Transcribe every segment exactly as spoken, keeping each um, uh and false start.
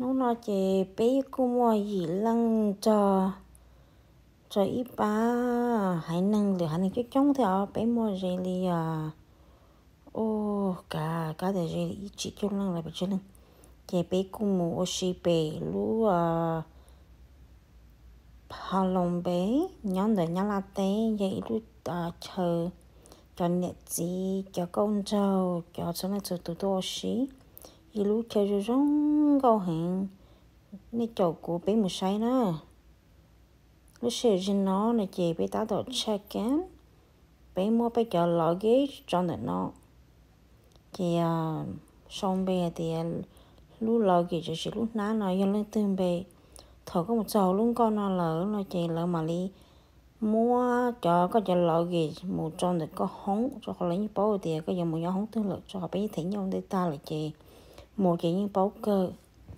nó nói chị bé cũng mua gì lăng cho cho ít ba hãy năng được hãy năng chút chống theo bé mua gì li à ô cả cả để gì chỉ chút lăng là bị chút lăng chị bé cũng mua ô xí bé lú à hà long bé nhóm đời nhóm la té vậy lú à chờ cho nhật gì cho con trâu cho số này số tụ tô xí y lú chơi rồi rong câu hẹn nè chỗ của bé một sai nữa lúc xưa trên nó là chị bé tá đồ check in bé mua bé cho lọ ghế cho nên nó chị à xong bé thì lúc lọ ghế cho chị lúc ná nó yên lên tương bé thở có một trầu luôn con nó lỡ nó chị lỡ mà đi mua cho có cho lọ ghế một trong được có hóng cho họ lấy những bao thì có giờ một nhóm hóng tương lực cho họ bé thấy nhau để ta là chị một chị những bao cơ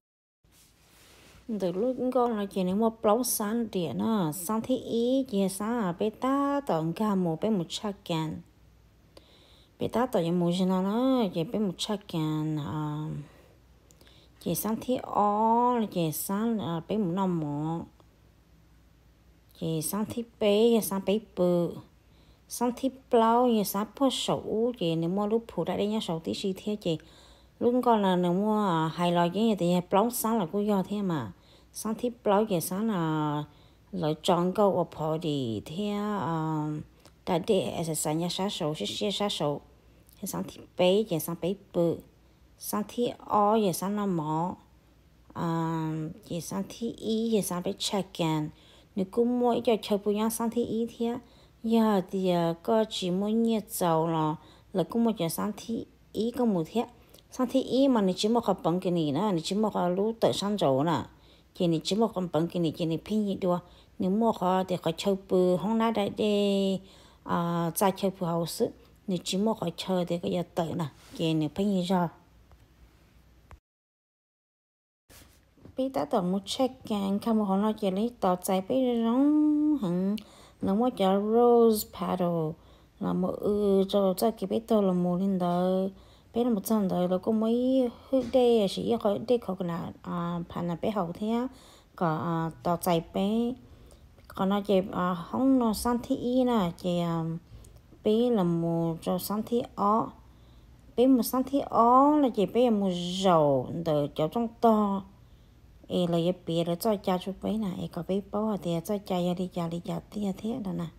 từ lúc con là chỉ nên mua bao sáng điện nó sáng thế ý chỉ sáng à bé ta tận cả một bé một chắc can bé ta tận một gì nó chỉ bé một chắc can à chỉ sáng thế ó chỉ sáng à bé một năm mỏ chỉ sáng thế bé sáng bé bự sáng thế bao chỉ sáng bao sầu chỉ nên mua lúc phụ đại đấy nhá sầu tí xí thế chỉ lúc con là nên mua hai loại cái thì bao sáng là cũng do thế mà sáng thiết bao giờ sáng là lợi chọn câu ở phố đi theo đại để sẽ sáng nhà sát số sẽ sẽ sát số sáng thiết bé giờ sáng bé bự sáng thiết o giờ sáng nó mỏ giờ sáng thiết y giờ sáng bé check-in nếu cũng mua cho chơi bữa nhau sáng thiết y theo giờ thì có chỉ mua nhiệt dầu là là cũng mua giờ sáng thiết y có một thế sáng thiết y mà nếu chỉ mua học bằng cái này nữa nếu chỉ mua học lú tự sáng dầu nè chỉ nên chỉ một con bông cái này chỉ nên pin gì đó nếu mua họ thì họ chơi bự không nãy đây để à在chơi bự hậu sự nếu chỉ mua họ chơi thì cái gì tự nè chỉ nên pin gì ra bây giờ tao muốn check càng không họ nói chỉ lấy tao chạy bây rong hẳn là mua cho rose petal là một ừ cho cho cái bây giờ là một linh đời bây là một trăm đời là có mấy hư đây chỉ có đây có cái nào à pan là bé hậu thế có tao chạy bé còn nó chỉ không nó sang thi nè chỉ bé là một cho sang thi ó bé một sang thi ó là chỉ bé một dầu để cho trong to ấy là cái bé là cho cha chụp bé này có bé bao thì cho cha đi cha đi cha tia thế đó nè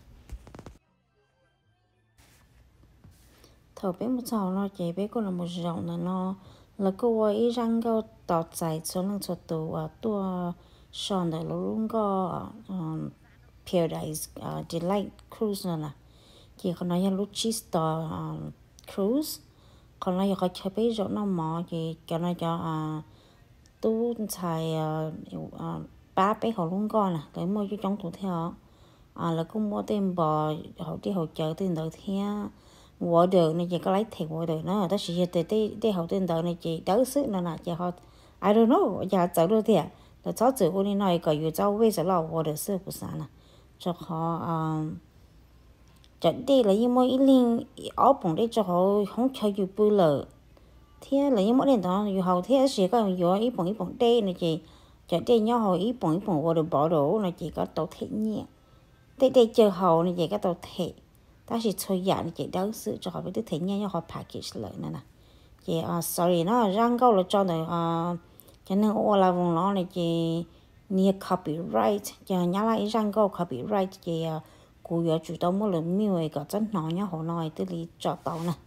thầu bé một dầu nó chỉ bé cũng là một dầu là nó là cô ấy răng câu tọt chạy số lượng số tụ à tua son đời luôn có Paradise uh, Delight Cruise nữa nè chỉ còn nói là lúc Star uh, Cruise còn nói là có chơi bây giờ nó mò thì cho nó cho uh, tu xài uh, ba bé họ luôn có nè để mua cho trong tủ theo à là cũng mua tiền bò họ đi hỗ trợ tiền đời theo mua được này chỉ có lấy tiền mua được nó ta chỉ để để để hỗ tiền đời này chỉ đỡ sức nó là chỉ họ I don't know giờ走路的了早走过的那一个有早为什么我的事不啥呢cho họ cho đây là những mỗi linh ở bụng đây cho họ không chơi nhiều bự lợ thế là những mỗi lần đó nhiều hậu thế sẽ có nhiều ít bụng ít bụng đây này chị cho đây nhau họ ít bụng ít bụng vào được bỏ đồ là chỉ có tổ thể nhẹ đây đây chờ hậu này chỉ có tổ thể ta chỉ chơi giả này chỉ đỡ sự cho họ với tổ thể nhẹ nhau họ package lợi nè nè chị sorry nó răng câu là cho này cho nên ô là vùng nó này chị near copyright cho nhá lại răng câu copyright chị cụ giờ chủ động một lần miêu ấy có rất nói nhá họ nói từ lý cho tao nè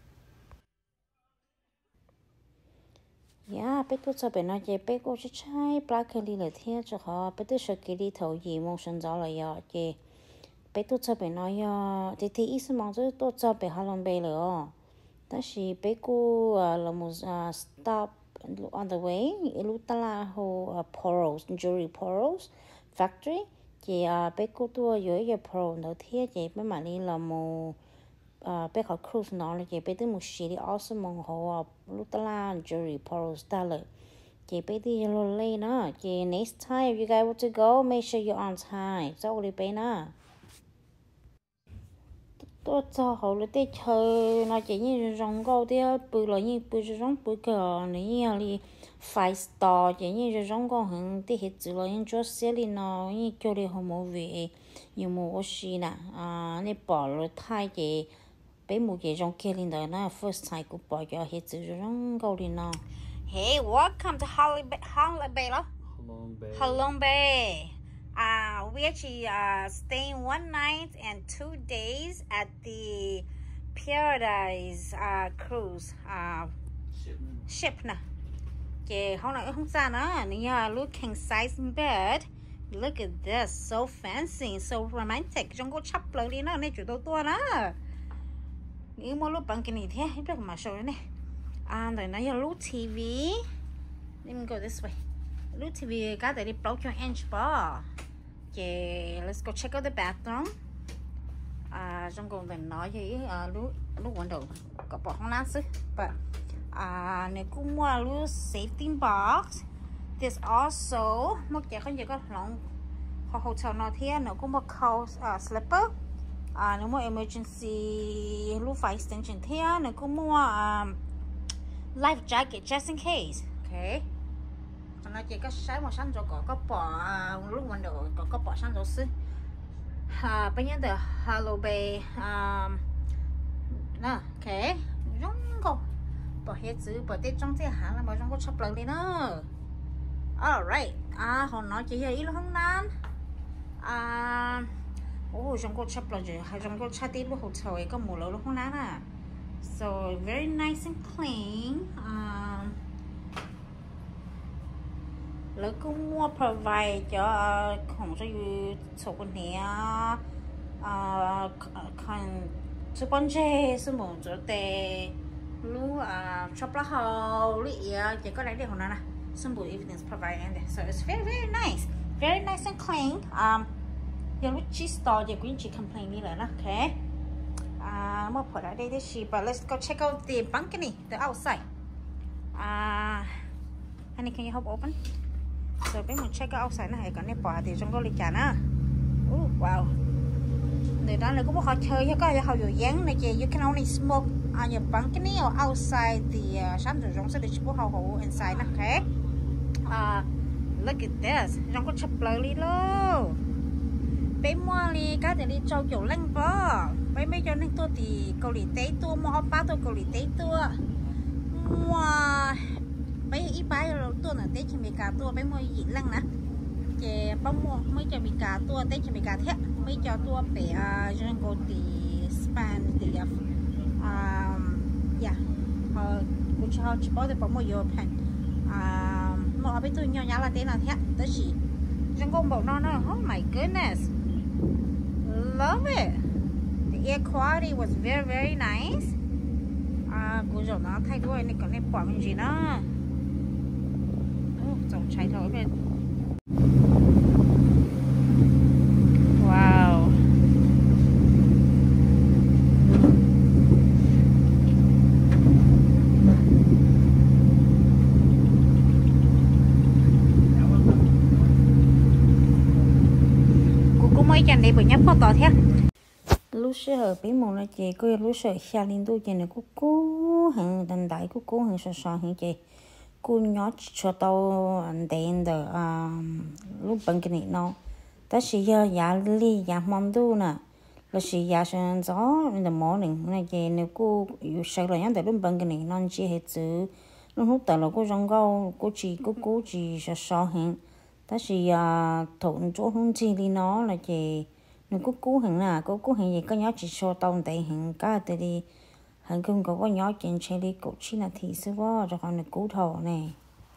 yeah bé tôi cho bé nói chị bé cô chỉ trai blackly là thế cho họ bé tôi sợ cái đi thầu gì mong sinh ra là giờ chị bé tôi cho bé nói giờ thì thì ý sự mong tôi tôi cho bé họ làm bé rồi đó là bé cô là một stop on the way lúc ta là hồ Poros jewelry Poros factory chị bé cô tôi dưới cái pro đầu tiên chị bé mà đi là một bé họ cruise nó là chị bé tới một city awesome mong hồ lúc ta là jewelry Poros ta là chị bé đi luôn lên đó chị next time if you guys want to go make sure you're on time so đi bé nữa tôi cho họ là để chơi nó chỉ như rong câu thì bự là như bự rong bự cỡ này như là five star chỉ như rong câu hàng thì hết chữ là những chỗ xe đi nó như kiểu là họ mua về như mua xí nè à này bỏ rồi thay cái bé mua cái rong kia lên đó nó first time cũng bỏ cho hết chữ rong câu đi nó. Hey, welcome to Holly Bay, Holly Bay, Halong Bay. Halong Bay. Uh, we actually uh staying one night and two days at the Paradise uh cruise uh Ship. ship nè. Okay, hôm nay không sao nữa. Nè, look king size bed. Look at this, so fancy, so romantic. Trong có chắp lời đi nó, này chủ đầu tua đó. Nếu mà lúc bằng cái này thế, hết được mà show này. And then now look ti vi. Let me go this way. Look ti vi got the broken inch bar. Okay, let's go check out the bathroom. À, trong cùng mình nói với lúc lúc ban đầu có bỏ không nát sức, but à nếu cũng mua lúc safety box. There's also một cái con gì có lòng hotel nào thế nó cũng một khâu slipper. À nếu mua emergency lúc fire extension thế nó cũng mua life jacket just in case. Okay. Còn nó chỉ có sai một sáng rồi có có bỏ lúc ban đầu có có bỏ sáng rồi xí. À bây giờ the Halong Bay um nè, okay. Rong câu bỏ hết chữ bỏ tết trong thế hả là bỏ trong có chập lần đi nữa. Alright. À họ nói chỉ là ít không nan. À oh trong có chập lần rồi hay trong có chat tiếp lúc hotel có mùa lâu lúc không nan à. So very nice and clean. Um, lỡ cũng mua provide cho không cho you số con này à còn số con chơi số một chỗ tệ lu à shop lá hậu lị chỉ có lấy được không nào nè some good evidence provided in there, so it's very very nice, very nice and clean. Um, giờ lúc chị store thì cũng chỉ complain đi rồi đó, okay. À, mua phở ở đây thì chị, but let's go check out the balcony, the outside. À, honey, can you help open? So bên mình check out outside này còn này bỏ thì trong có lịch trả nữa. Oh, wow. Người đó là cũng có chơi cho có họ dụ dáng này chị, you can only smoke on your balcony or outside the sáng rồi trong sẽ được chụp hậu hậu inside nè, okay. Uh, look at this, trong có chụp lời đi luôn. Bé mua đi cá thì đi cho kiểu lăng vợ. Bé mấy cho nên tôi thì cầu lì tế tua mua ba tôi cầu lì tế tua. Mua bé ít bái rồi tôi là tế chỉ mì cá tua bé mua gì lăng nè. Chị bao mua mấy cho mì cá tua tế chỉ mì cá thế. Mấy cho tua bé trong cô thì span thì um yeah. Ờ cô cho chỉ bảo để bao mua vô pen. À mua bé tôi nhỏ nhỏ là tế nào thế. Tới gì? Trong cô bảo nó nó oh my goodness. Love it. The air quality was very very nice. À, cô rồi nó thay đổi này còn này bỏ mình gì đó. Oh, dòng cháy thổi bên. Wow. Cô cũng mới chẳng để bởi nhấp có tỏ thế. Lúc xưa bé mồm là chị cô lúc xưa xa lên tôi chị này cô cố hàng đàn đại cô cố hàng sờ sờ hàng chị cô nhớ cho tao anh đèn được à lúc bằng cái này nó ta chỉ giờ nhà li nhà mắm đu nè là chỉ nhà sáng gió in the morning này chị nếu cô yêu say là nhắn tới lúc bằng cái này nó chỉ hết chữ lúc lúc tới là cô rong câu cô chỉ cô cố chỉ sờ sờ hàng ta chỉ à thôn chỗ không chỉ đi nó là chị nếu cô cố hình là cô cố hình gì có nhớ chỉ số tông tại hình cả tại đi hình không có có nhớ chuyện chơi đi cổ chỉ là thì sư vợ rồi còn là cố thầu này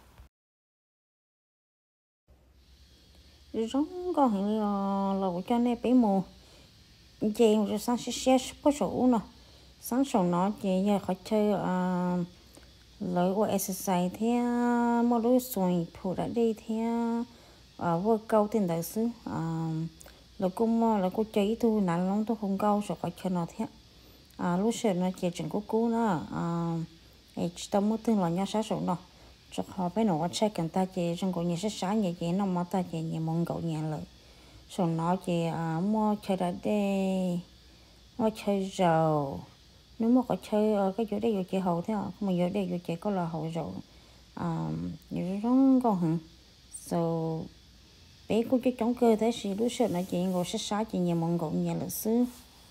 giống có hình là cho nên bé mù chị rồi sáng sẽ share có số nè sáng sớm nó chị giờ khỏi chơi à lấy qua exercise thế mà đối xuôi phụ đã đi thế à vừa câu tiền đại sứ à là cũng là cô chơi thu nặng lắm tôi không câu rồi phải cho nó thế à lúc xưa nó chỉ chừng cô cú nữa à ấy tao muốn tin là nhau sát số nó cho họ phải nổi check người ta chỉ trong cổ nhà sát sát như vậy nó mà ta chỉ nhà mong cậu nhà lợi rồi nó chỉ à mua chơi đã đi nó chơi rồi nếu mà có chơi ở cái chỗ đây vô chơi hậu thế à không mà vô đây vô chơi có là hậu rồi à nhiều rong còn hả so bé cũng chơi chống cơ thế gì lúc sợ nó chỉ ngồi sát sát chỉ nhiều mong gọn nhà là xứ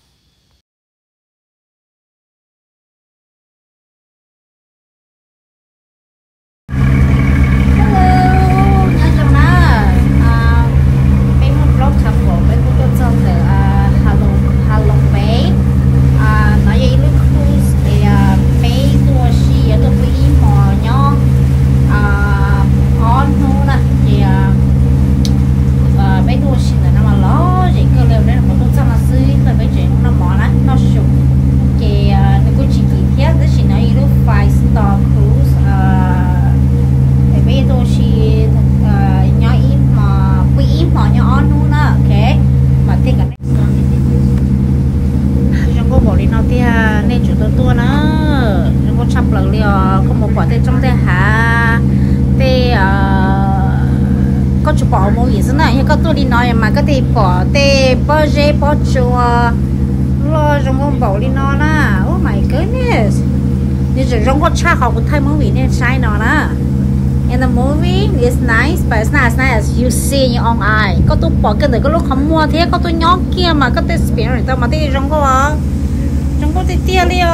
có chụp bỏ một gì nữa nhưng có tôi đi nói mà có thể bỏ tê bỏ dê bỏ chua lo trong con bảo đi nó na oh my goodness như chỉ trong con cha học một thay movie nên sai nó na and the movie is nice but it's not as nice as you see in your own eye có tôi bỏ cái này có lúc không mua thế có tôi nhóc kia mà có tôi experience tao mà tôi trong có trong có tôi tia liêu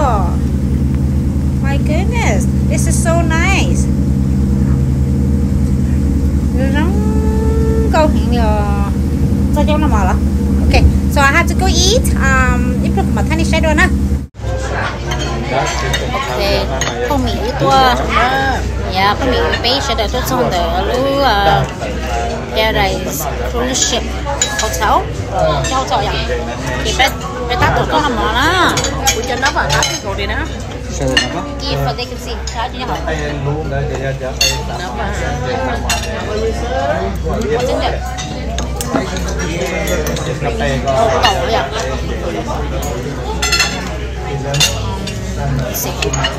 my goodness this is so nice rong câu hiện giờ sao cho nó mò lắm okay so I have to go eat um ít lúc mà thanh đi xe đôi nè okay không mỹ tua dạ không mỹ bé sẽ đợi tôi xong để lưu Paradise cruise ship hotel cho hotel vậy thì bé bé tắt tụi con làm mò đó buổi cho nó vào tắt cái đồ đi nữa kia for they can see sao chứ hả có chính được ô cầu vậy xịt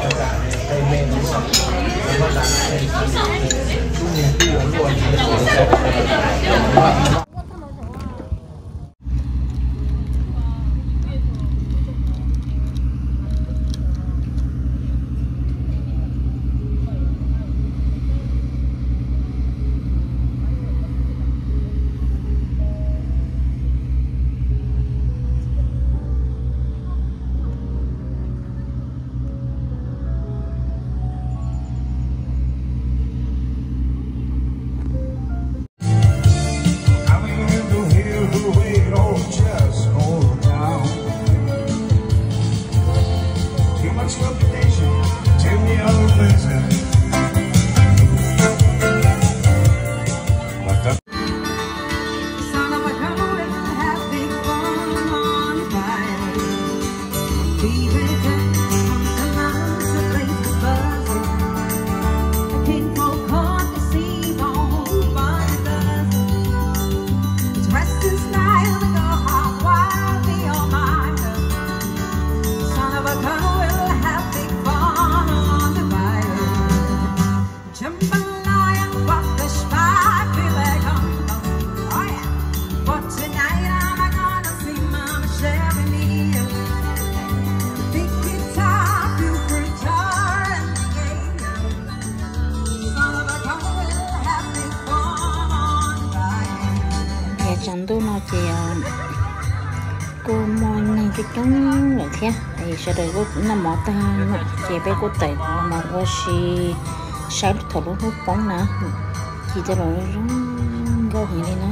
chẳng tôi nói chị cô mồi này cái trống rồi thế thì sẽ được cô nằm mỏ ta chị bé cô tệ mà cô si sai lúc thầu lúc hút bóng nè chị cho rồi rong gâu hình đi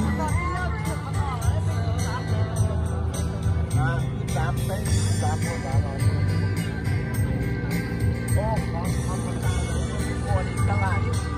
nó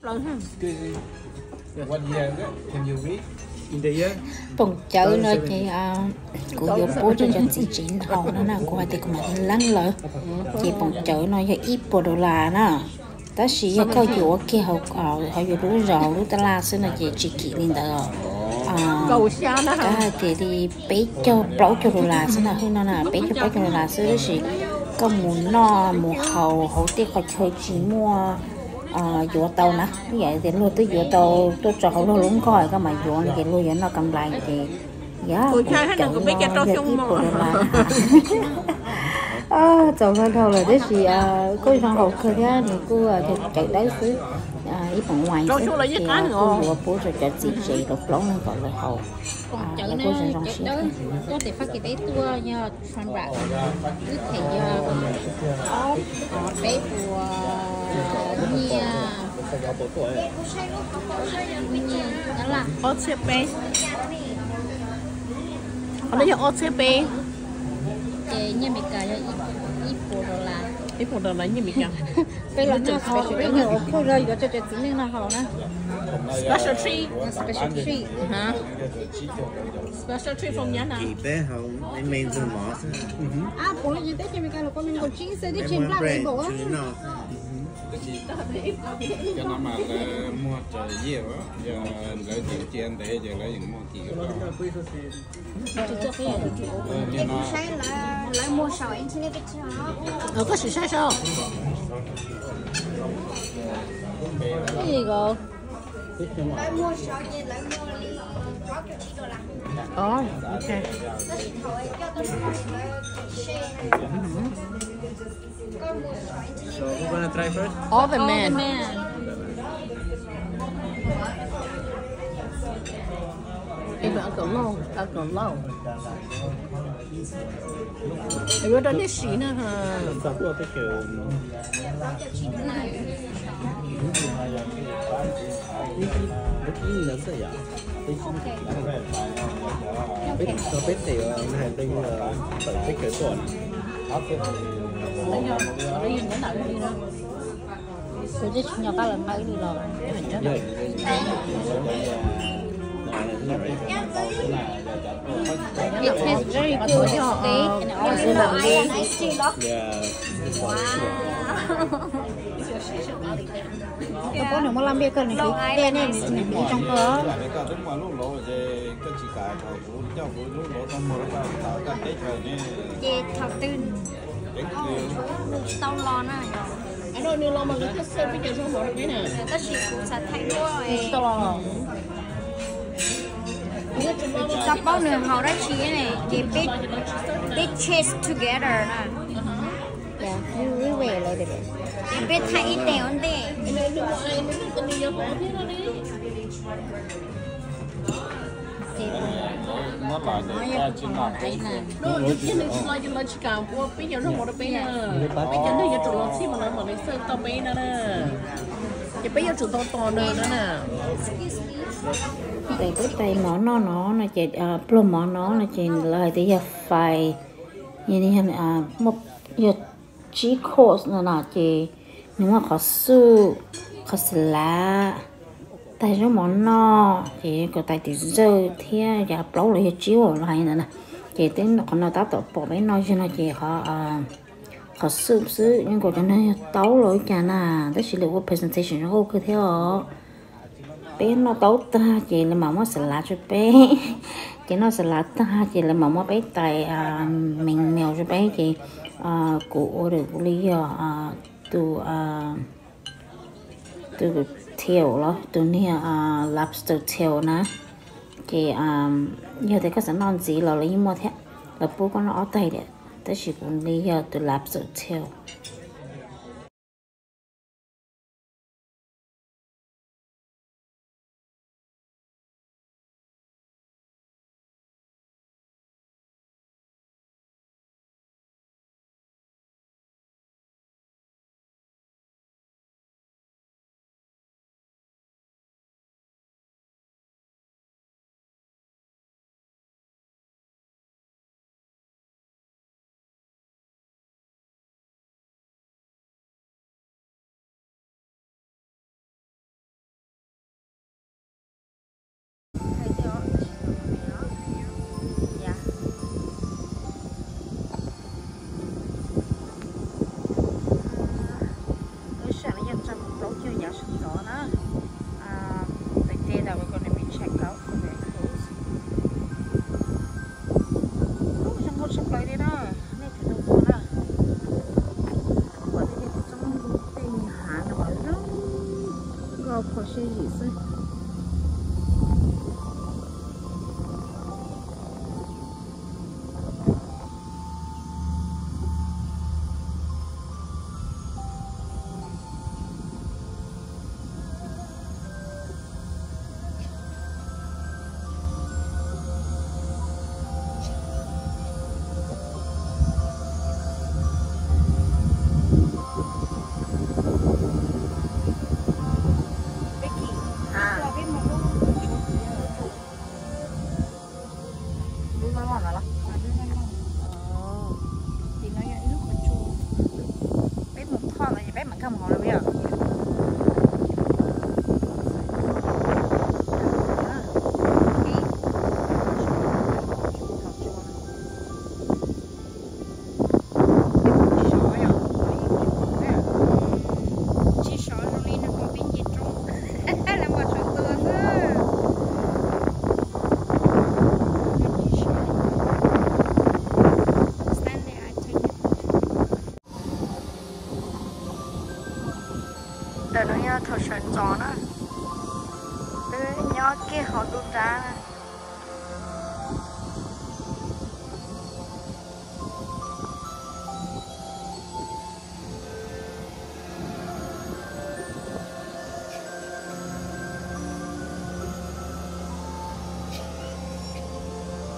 What year is it? Can you read? In the year? Bông chợ nó chị à của vô bố cho cho chị chị hậu nó nè qua thì cũng mà lăng lợ chị bông chợ nó cho ít bộ đồ là nó ta chỉ có câu dụ kia hậu họ họ dụ lú rau lú ta la xưa là chị chị kỹ lên đó à ta thì đi bé cho bảo cho đồ là xưa là hơn nó là bé cho bảo cho đồ là xưa đó chị có muốn no muốn hậu hậu tiết họ chơi chỉ mua à dụ tàu nè như vậy thì luôn tới dụ tàu tôi cho họ luôn luôn coi cái mà dụ này thì luôn nó cầm lại thì giá chọn nó ít bộ là à chọn cái đầu là đấy gì à có trong hậu cơ thế thì cô thì chạy đấy xứ à ít bằng ngoài xứ thì cô dụ bố cho cho chị chị được lỗ nó gọi là hậu à là cô sẽ trong xứ có thể phát cái đấy tua nha phần bạc cứ thì ốp bé của nha đó là ô xê pê ở đây là ô xê pê cái nhà mình cả ít ít bộ đồ là ít một đợt lấy như mình cả bây giờ nó họ bây giờ ở khu rồi có cho cho chính nên là họ nè special tree special tree hả special tree from nhà nào Keep their home, they made the moss. à bộ là gì thế nhà mình cả là có mình có chính sẽ đi They trên want lại bread bộ to á the north. Cho nó mà là mua trời nhiều á, giờ lấy tiền trên để giờ lấy những món tiền đó. Nhưng nó lại mua sỏi trên cái chỗ ở có sự sai sao cái gì cơ lại mua sỏi gì lại mua ly có cái chi đồ là oh okay nó chỉ thổi cho tôi mua xe này con mua sỏi So we're gonna try first. all the men em ăn cỡ lâu ăn cỡ lâu em biết đó là gì nè hả Sao có cái kiểu bất kỳ là sao vậy? Biết có biết thì hay đi tự biết cái tuần. lấy nhau lấy gì nữa nào đi nữa tôi chỉ nhỏ ta lần mấy đi rồi It tastes very good. Steak and also I like chị đó Yeah. tôi có nếu mà làm việc cần thì cái này mình bị trong cơ lại cái đúng mà lúc lỗ về cái chỉ cả thầu của cháu của lúc lỗ trong mùa đó tạo cái tết rồi nè. về thảo tin Tết nhiều. tao lo nè anh nói nhiều lo mà cái xe bây giờ không bỏ được cái nè ta chỉ cũng sẽ thay đổi tao lo tập bao nửa họ đã chỉ này cái big big chase together nè dạ vui vẻ lại được cái big thay ít đèo đi em em đừng ai em đừng có đi bỏ thế đó đi Nó lại để ra trên mặt ấy. nó những cái này chỉ lo chỉ lo chỉ cả của bây giờ không bỏ được bây giờ bây giờ nó giờ chủ lo xí mà nó mà lấy sơn tao bây nè nè giờ bây giờ chủ to to nữa nè tại cái tay mỏ nó nó là chị à plum mỏ nó là chị lời thì giờ phải như thế này à một giờ chỉ course nữa là chị nếu mà có su có lá tay nó mỏ nó chị có tay thì dơ thế giờ lâu lại chiếu lại nữa nè chị tính nó còn nó tao tập bỏ mấy nói cho nó chị họ à họ sư sư nhưng còn cho nó tấu lỗi chả nè đó chỉ là một presentation nó ok theo bé nó tấu ta chị là mama sẽ lá cho bé chị nó sẽ lá ta chị là mama bé tài à, mình mèo cho bé chị à, của được lý do à, từ à, từ tail đó từ nè à, lobster tail nè chị à, giờ thì có sẽ non gì là lấy mua thế là bố con nó ở tay đấy đó chỉ cũng lý do từ lobster tail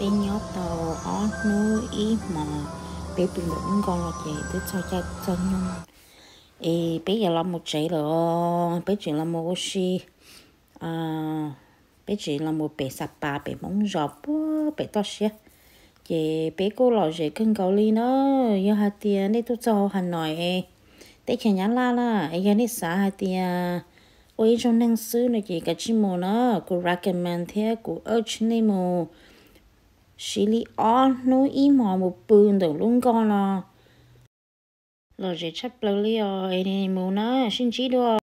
bé nhóc tàu ó nuôi ý mà bé bình luận con là chị tới cho cha chân nhung ê bé giờ làm một chế rồi bé chỉ là một gì à bé chỉ là một bé sạp bà bé mong giọt bé to xía chị bé cô lò dễ cân cầu ly nó giờ hạt tiền đi tôi cho Hà Nội để cho nhá la la ấy giờ đi xả hạt tiền ôi trong năng sư này chị cả chim mồ nó cô recommend thế cô urge này mồ xử lý ó nó ý mò một bươn được luôn con là lò dễ chấp lâu li rồi mồ nó xin chỉ đua